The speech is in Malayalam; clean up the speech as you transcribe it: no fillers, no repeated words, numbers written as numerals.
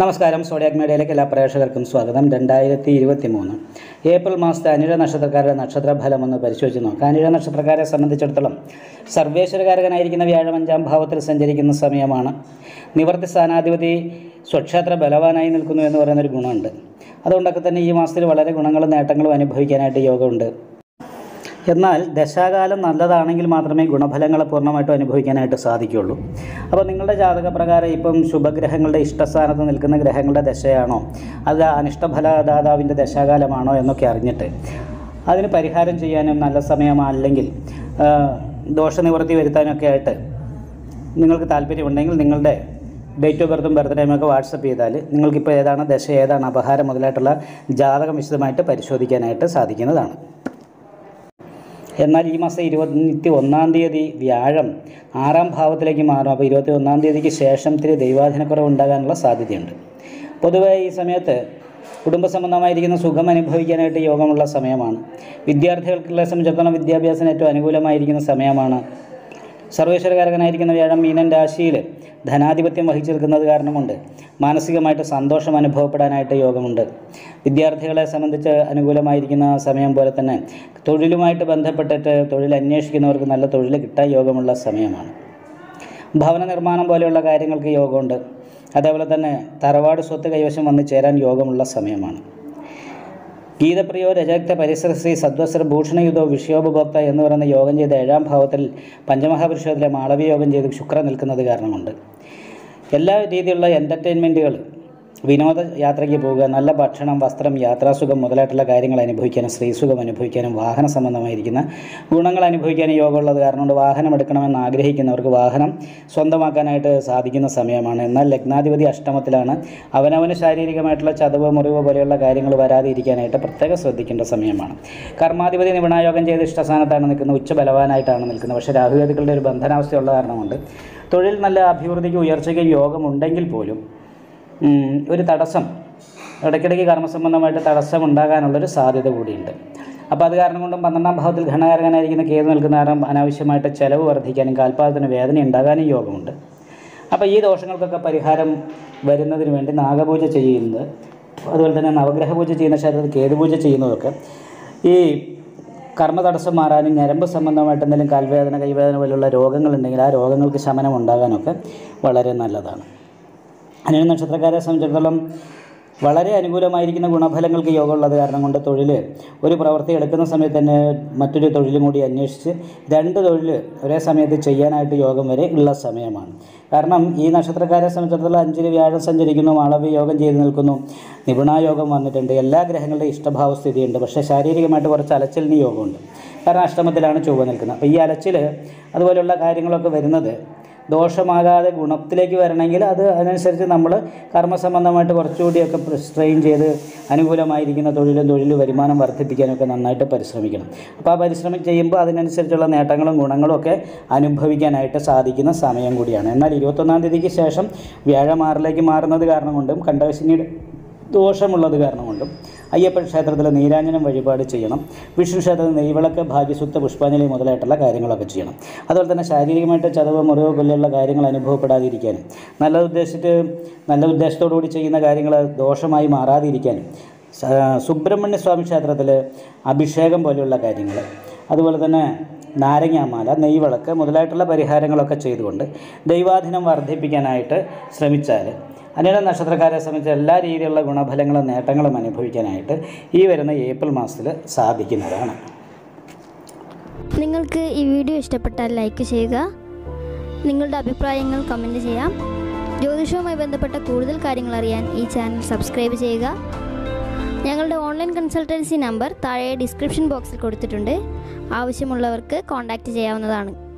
നമസ്കാരം. സോഡിയാക് മീഡിയയിലേക്ക് എല്ലാ പ്രേക്ഷകർക്കും സ്വാഗതം. 2023 ഏപ്രിൽ മാസത്തെ അനിഴ നക്ഷത്രക്കാരുടെ നക്ഷത്രഫലമൊന്ന് പരിശോധിച്ച് നോക്കാം. അനിഴ നക്ഷത്രക്കാരെ സംബന്ധിച്ചിടത്തോളം സർവേശ്വരകാരകനായിരിക്കുന്ന വ്യാഴം 5-ാം ഭാവത്തിൽ സഞ്ചരിക്കുന്ന സമയമാണ്. നിവർത്തി സ്ഥാനാധിപതി സ്വക്ഷേത്ര ബലവാനായി നിൽക്കുന്നു എന്ന് പറയുന്നൊരു ഗുണമുണ്ട്. അതുകൊണ്ടൊക്കെ തന്നെ ഈ മാസത്തിൽ വളരെ ഗുണങ്ങളും നേട്ടങ്ങളും അനുഭവിക്കാനായിട്ട് യോഗമുണ്ട്. എന്നാൽ ദശാകാലം നല്ലതാണെങ്കിൽ മാത്രമേ ഗുണഫലങ്ങളെ പൂർണ്ണമായിട്ടും അനുഭവിക്കാനായിട്ട് സാധിക്കുകയുള്ളൂ. അപ്പോൾ നിങ്ങളുടെ ജാതകപ്രകാരം ഇപ്പം ശുഭഗ്രഹങ്ങളുടെ ഇഷ്ടസ്ഥാനത്ത് നിൽക്കുന്ന ഗ്രഹങ്ങളുടെ ദശയാണോ, അത് അനിഷ്ടഫലദാതാവിൻ്റെ ദശാകാലമാണോ എന്നൊക്കെ അറിഞ്ഞിട്ട് അതിന് പരിഹാരം ചെയ്യാനും നല്ല സമയമല്ലെങ്കിൽ ദോഷനിവൃത്തി വരുത്താനൊക്കെ ആയിട്ട് നിങ്ങൾക്ക് താല്പര്യമുണ്ടെങ്കിൽ നിങ്ങളുടെ ഡേറ്റ് ഓഫ് ബർത്തും ബർത്ത്ഡേയുമൊക്കെ വാട്സപ്പ് ചെയ്താൽ നിങ്ങൾക്കിപ്പോൾ ഏതാണ് ദശ, ഏതാണ് അപഹാരം മുതലായിട്ടുള്ള ജാതകം വിശദമായിട്ട് പരിശോധിക്കാനായിട്ട് സാധിക്കുന്നതാണ്. എന്നാൽ ഈ മാസം 21-ാം തീയതി വ്യാഴം 6-ാം ഭാവത്തിലേക്ക് മാറും. അപ്പോൾ 21-ാം തീയതിക്ക് ശേഷം ഇത്തിരി ദൈവാധീനക്കുറവ് ഉണ്ടാകാനുള്ള സാധ്യതയുണ്ട്. പൊതുവേ ഈ സമയത്ത് കുടുംബസംബന്ധമായിരിക്കുന്ന സുഖം അനുഭവിക്കാനായിട്ട് യോഗമുള്ള സമയമാണ്. വിദ്യാർത്ഥികൾക്കുള്ള സംബന്ധിച്ചിടത്തോളം വിദ്യാഭ്യാസത്തിന് ഏറ്റവും അനുകൂലമായിരിക്കുന്ന സമയമാണ്. സർവേശ്വരകാരകനായിരിക്കുന്ന വ്യാഴം മീനൻ രാശിയിൽ ധനാധിപത്യം വഹിച്ചു നിൽക്കുന്നത് കാരണം കൊണ്ട് മാനസികമായിട്ട് സന്തോഷം അനുഭവപ്പെടാനായിട്ട് യോഗമുണ്ട്. വിദ്യാർത്ഥികളെ സംബന്ധിച്ച് അനുകൂലമായിരിക്കുന്ന സമയം പോലെ തന്നെ തൊഴിലുമായിട്ട് ബന്ധപ്പെട്ടിട്ട് തൊഴിൽ അന്വേഷിക്കുന്നവർക്ക് നല്ല തൊഴിൽ കിട്ടാൻ യോഗമുള്ള സമയമാണ്. ഭവന നിർമ്മാണം പോലെയുള്ള കാര്യങ്ങൾക്ക് യോഗമുണ്ട്. അതേപോലെ തന്നെ തറവാട് സ്വത്ത് കൈവശം വന്നു ചേരാൻ യോഗമുള്ള സമയമാണ്. ഗീതപ്രിയോ രജക്ത പരിസരശ്രീ സദ്വസ്ത്ര ഭൂഷണയുധോ വിഷയോപഭോക്ത എന്ന് പറയുന്ന യോഗം ചെയ്ത് 7-ാം ഭാവത്തിൽ പഞ്ചമഹാപുരുഷത്തിലെ മാളവ്യ യോഗം ചെയ്ത് ശുക്രൻ നിൽക്കുന്നത് കാരണമുണ്ട്. എല്ലാ രീതിയിലുള്ള എൻ്റർടൈൻമെൻറ്റുകൾ, വിനോദ യാത്രയ്ക്ക് പോവുക, നല്ല ഭക്ഷണം, വസ്ത്രം, യാത്രാസുഖം മുതലായിട്ടുള്ള കാര്യങ്ങൾ അനുഭവിക്കാനും സ്ത്രീസുഖം അനുഭവിക്കാനും വാഹന സംബന്ധമായിരിക്കുന്ന ഗുണങ്ങൾ അനുഭവിക്കാനും യോഗമുള്ളത് കാരണം കൊണ്ട് വാഹനം എടുക്കണമെന്ന് ആഗ്രഹിക്കുന്നവർക്ക് വാഹനം സ്വന്തമാക്കാനായിട്ട് സാധിക്കുന്ന സമയമാണ്. എന്നാൽ ലഗ്നാധിപതി അഷ്ടമത്തിലാണ്. അവനവന് ശാരീരികമായിട്ടുള്ള ചതവ്, മുറിവ് പോലെയുള്ള കാര്യങ്ങൾ വരാതെ ഇരിക്കാനായിട്ട് പ്രത്യേകം ശ്രദ്ധിക്കേണ്ട സമയമാണ്. കർമാധിപതി നിപുണായോഗം ചെയ്ത് ഇഷ്ടസ്ഥാനത്താണ് നിൽക്കുന്നത്, ഉച്ചബലവാനായിട്ടാണ് നിൽക്കുന്നത്. പക്ഷേ രാഹുകേതുക്കളുടെ ഒരു ബന്ധനാവസ്ഥയുള്ള കാരണം കൊണ്ട് തൊഴിൽ നല്ല അഭിവൃദ്ധിക്ക് ഉയർച്ചയ്ക്ക് യോഗമുണ്ടെങ്കിൽ പോലും ഒരു തടസ്സം, ഇടയ്ക്കിടയ്ക്ക് കർമ്മസംബന്ധമായിട്ട് തടസ്സം ഉണ്ടാകാനുള്ളൊരു സാധ്യത കൂടിയുണ്ട്. അപ്പോൾ അത് കാരണം കൊണ്ടും 12-ാം ഭാവത്തിൽ ഘടകാരകനായിരിക്കുന്ന കേതു നിൽക്കുന്ന കാരണം അനാവശ്യമായിട്ട് ചിലവ് വർദ്ധിക്കാനും കാൽപാദത്തിന് വേദന ഉണ്ടാകാനും യോഗമുണ്ട്. അപ്പോൾ ഈ ദോഷങ്ങൾക്കൊക്കെ പരിഹാരം വരുന്നതിന് വേണ്ടി നാഗപൂജ ചെയ്യുന്നത്, അതുപോലെ തന്നെ നവഗ്രഹ പൂജ ചെയ്യുന്ന ക്ഷേത്രത്തിൽ കേതുപൂജ ചെയ്യുന്നതൊക്കെ ഈ കർമ്മ തടസ്സം മാറാനും ഞരമ്പ് സംബന്ധമായിട്ട് എന്തെങ്കിലും കാൽവേദന, കൈവേദന പോലുള്ള രോഗങ്ങളുണ്ടെങ്കിൽ ആ രോഗങ്ങൾക്ക് ശമനം ഉണ്ടാകാനൊക്കെ വളരെ നല്ലതാണ്. അനിഴ നക്ഷത്രക്കാരെ സംബന്ധിച്ചിടത്തോളം വളരെ അനുകൂലമായിരിക്കുന്ന ഗുണഫലങ്ങൾക്ക് യോഗമുള്ളത് കാരണം കൊണ്ട് തൊഴിൽ, ഒരു പ്രവൃത്തി എടുക്കുന്ന സമയത്ത് തന്നെ മറ്റൊരു തൊഴിലും കൂടി അന്വേഷിച്ച് 2 തൊഴിൽ ഒരേ സമയത്ത് ചെയ്യാനായിട്ട് യോഗം വരെ ഉള്ള സമയമാണ്. കാരണം ഈ നക്ഷത്രക്കാരെ സംബന്ധിച്ചിടത്തോളം 5-ൽ വ്യാഴം സഞ്ചരിക്കുന്നു, മാളവ്യ യോഗം ചെയ്ത് നിൽക്കുന്നു, നിപുണായോഗം വന്നിട്ടുണ്ട്, എല്ലാ ഗ്രഹങ്ങളുടെ ഇഷ്ടഭാവസ്ഥിതിയുണ്ട്. പക്ഷേ ശാരീരികമായിട്ട് കുറച്ച് അലച്ചിലിന് യോഗമുണ്ട്. കാരണം അഷ്ടമത്തിലാണ് ചൊവ്വ നിൽക്കുന്നത്. അപ്പോൾ ഈ അലച്ചിൽ അതുപോലെയുള്ള കാര്യങ്ങളൊക്കെ വരുന്നത് ദോഷമാകാതെ ഗുണത്തിലേക്ക് വരണമെങ്കിൽ അതിനനുസരിച്ച് നമ്മൾ കർമ്മസംബന്ധമായിട്ട് കുറച്ചുകൂടിയൊക്കെ സ്ട്രെയിൻ ചെയ്ത് അനുകൂലമായിരിക്കുന്ന തൊഴിൽ വരുമാനം വർദ്ധിപ്പിക്കാനൊക്കെ നന്നായിട്ട് പരിശ്രമിക്കണം. അപ്പോൾ ആ പരിശ്രമം ചെയ്യുമ്പോൾ അതിനനുസരിച്ചുള്ള നേട്ടങ്ങളും ഗുണങ്ങളും ഒക്കെ അനുഭവിക്കാനായിട്ട് സാധിക്കുന്ന സമയം കൂടിയാണ്. എന്നാൽ 21-ാം തീയതിക്ക് ശേഷം വ്യാഴം 6-ലേക്ക് മാറുന്നത് കാരണം കൊണ്ടും കണ്ടകശനിയുടെ ദോഷമുള്ളത് കാരണം കൊണ്ടും അയ്യപ്പൻ ക്ഷേത്രത്തിൽ നീരാഞ്ജനം വഴിപാട് ചെയ്യണം. വിഷ്ണു ക്ഷേത്രത്തിൽ നെയ്വിളക്ക്, ഭാഗ്യസൂക്ത, പുഷ്പാഞ്ജലി മുതലായിട്ടുള്ള കാര്യങ്ങളൊക്കെ ചെയ്യണം. അതുപോലെ തന്നെ ശാരീരികമായിട്ട് ചതവ്, മുറിവ് പോലെയുള്ള കാര്യങ്ങൾ അനുഭവപ്പെടാതിരിക്കാനും നല്ല ഉദ്ദേശത്തോടു കൂടി ചെയ്യുന്ന കാര്യങ്ങൾ ദോഷമായി മാറാതിരിക്കാനും സുബ്രഹ്മണ്യ സ്വാമി ക്ഷേത്രത്തിൽ അഭിഷേകം പോലെയുള്ള കാര്യങ്ങൾ, അതുപോലെ തന്നെ നാരങ്ങാമാല, നെയ്വിളക്ക് മുതലായിട്ടുള്ള പരിഹാരങ്ങളൊക്കെ ചെയ്തുകൊണ്ട് ദൈവാധീനം വർദ്ധിപ്പിക്കാനായിട്ട് ശ്രമിച്ചാൽ അനിഴ നക്ഷത്രക്കാരെ സംബന്ധിച്ച് എല്ലാ രീതിയിലുള്ള ഗുണഫലങ്ങളും നേട്ടങ്ങളും അനുഭവിക്കാനായിട്ട് ഈ വരുന്ന ഏപ്രിൽ മാസത്തിൽ സാധിക്കുന്നതാണ്. നിങ്ങൾക്ക് ഈ വീഡിയോ ഇഷ്ടപ്പെട്ടാൽ ലൈക്ക് ചെയ്യുക, നിങ്ങളുടെ അഭിപ്രായങ്ങൾ കമൻറ്റ് ചെയ്യാം. ജ്യോതിഷവുമായി ബന്ധപ്പെട്ട കൂടുതൽ കാര്യങ്ങൾ അറിയാൻ ഈ ചാനൽ സബ്സ്ക്രൈബ് ചെയ്യുക. ഞങ്ങളുടെ ഓൺലൈൻ കൺസൾട്ടൻസി നമ്പർ താഴെ ഡിസ്ക്രിപ്ഷൻ ബോക്സിൽ കൊടുത്തിട്ടുണ്ട്. ആവശ്യമുള്ളവർക്ക് കോൺടാക്റ്റ് ചെയ്യാവുന്നതാണ്.